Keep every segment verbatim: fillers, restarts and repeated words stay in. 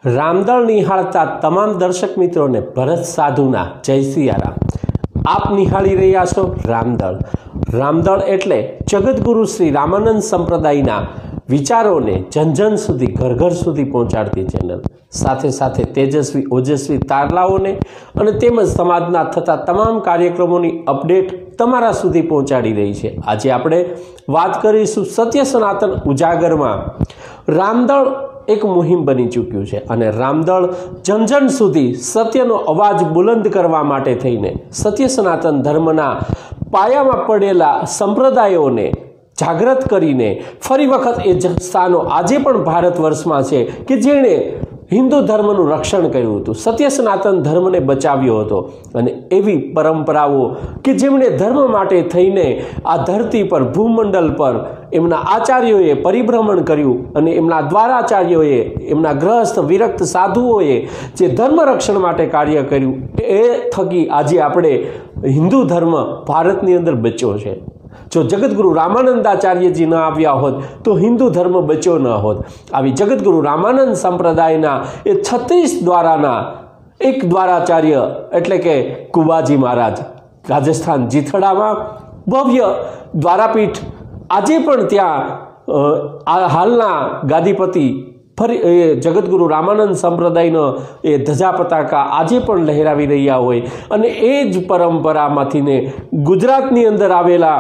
રામદળ નિહાળતા તમામ દર્શક મિત્રોને ભરત સાધુના જય સિયારામ। આપ નિહાળી રહ્યા છો રામદળ। રામદળ એટલે જગતગુરુ શ્રી રામાનંદ સંપ્રદાયના વિચારોને જન જન સુધી ઘર ઘર સુધી પહોંચાડતી ચેનલ, સાથે સાથે તેજસ્વી ઓજસ્વી તારલાઓને અને તેમજ સમાજના થતા તમામ કાર્યક્રમોની અપડેટ તમારા સુધી પહોંચાડી રહી છે। આજે આપણે વાત કરીશું સત્ય સનાતન ઉજાગરમાં રામદળ એક મુહિમ બની ચૂક્યું છે અને રામદળ જન જન સુધી સત્યનો અવાજ બુલંદ કરવા માટે થઈને સત્ય સનાતન ધર્મના પાયામાં પડેલા સંપ્રદાયોને જાગૃત કરીને ફરી વખત એ સ્થાનો આજે પણ ભારત વર્ષમાં છે કે જેણે હિન્દુ ધર્મનું રક્ષણ કર્યું હતું, સત્ય સનાતન ધર્મને બચાવ્યો હતો અને એવી પરંપરાઓ કે જેમણે ધર્મ માટે થઈને આ ધરતી પર ભૂમંડળ પર એમના આચાર્યોએ પરિભ્રમણ કર્યું અને એમના દ્વારાચાર્યોએ એમના ગ્રહસ્થ વિરક્ત સાધુઓએ જે ધર્મ રક્ષણ માટે કાર્ય કર્યું એ થકી આજે આપણે હિન્દુ ધર્મ ભારતની અંદર બચ્યો છે। જો જગતગુરુ રામાનંદાચાર્યજી ન આવ્યા હોત તો હિન્દુ ધર્મ બચ્યો ન હોત। આવી જગતગુરુ રામાનંદ સંપ્રદાયના એ છત્રીસ દ્વારાના એક દ્વારાચાર્ય એટલે કે કુબાજી મહારાજ રાજસ્થાન જીથડામાં ભવ્ય દ્વારાપીઠ આજે પણ ત્યાં હાલના ગાદીપતિ ફરી એ જગતગુરુ રામાનંદ સંપ્રદાયનો એ ધજા પતાકા આજે પણ લહેરાવી રહ્યા હોય અને એ જ પરંપરામાંથીને ગુજરાતની અંદર આવેલા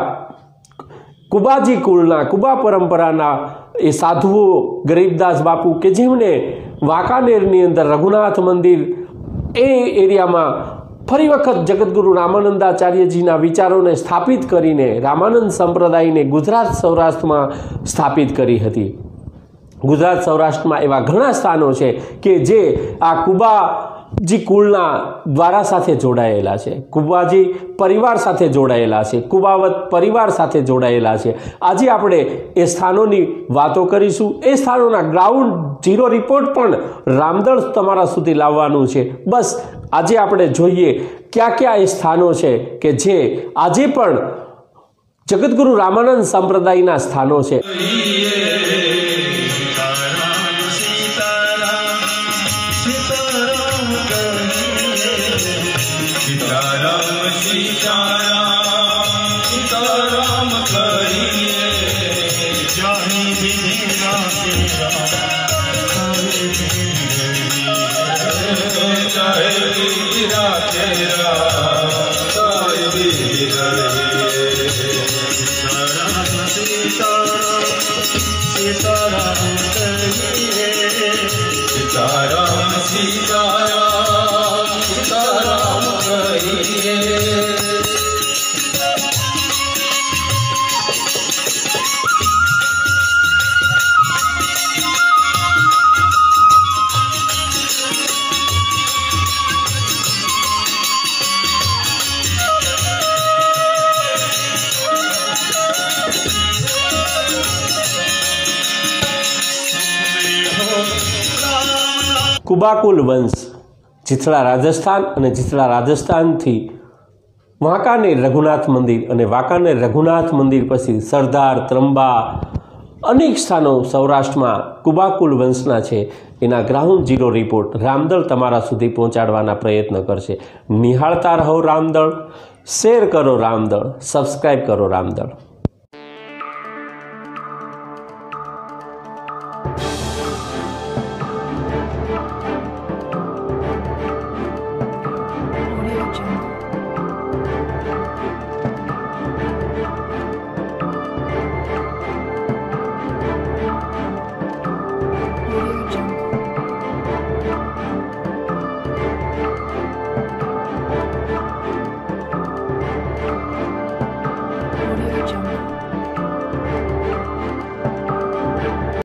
કુબાજી કુળના કુબા પરંપરાના એ સાધુઓ ગરીબદાસ બાપુ કે જેમણે વાંકાનેરની અંદર રઘુનાથ મંદિર એ એરિયામાં ફરી વખત જગતગુરુ રામાનંદાચાર્યજીના વિચારોને સ્થાપિત કરીને રામાનંદ સંપ્રદાયને ગુજરાત સૌરાષ્ટ્રમાં સ્થાપિત કરી હતી। ગુજરાત સૌરાષ્ટ્રમાં એવા ઘણા સ્થાનો છે કે જે આ કુબાજી કુળના દ્વારા સાથે જોડાયેલા છે, કુબાજી પરિવાર સાથે જોડાયેલા છે, કુબાવત પરિવાર સાથે જોડાયેલા છે। આજે આપણે એ સ્થાનોની વાતો કરીશું। એ સ્થાનોના ગ્રાઉન્ડ ઝીરો રિપોર્ટ પણ રામદળ તમારા સુધી લાવવાનું છે। બસ આજે આપણે જોઈએ ક્યાં ક્યાં એ સ્થાનો છે કે જે આજે પણ જગતગુરુ રામાનંદ સંપ્રદાયના સ્થાનો છે। કુબાકુલ વંશ જીથડા રાજસ્થાન અને જીથડા રાજસ્થાનથી વાંકાનેર રઘુનાથ મંદિર અને વાંકાનેર રઘુનાથ મંદિર પછી સરદાર, ત્રંબા અનેક સ્થાનો સૌરાષ્ટ્રમાં કુબાકુલ વંશના છે। એના ગ્રાઉન્ડ ઝીરો રિપોર્ટ રામદળ તમારા સુધી પહોંચાડવાના પ્રયત્ન કરશે। નિહાળતા રહો રામદળ, શેર કરો રામદળ, સબસ્ક્રાઈબ કરો રામદળ।